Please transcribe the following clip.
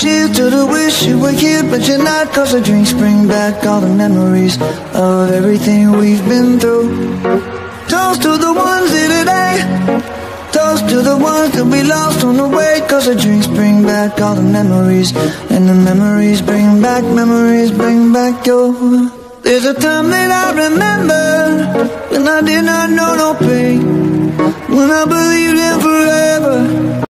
Cheers to the wish you were here but you're not, 'cause the drinks bring back all the memories of everything we've been through. Toast to the ones here today, toast to the ones that we lost on the way, 'cause the drinks bring back all the memories, and the memories bring back your. There's a time that I remember when I did not know no pain, when I believed in forever.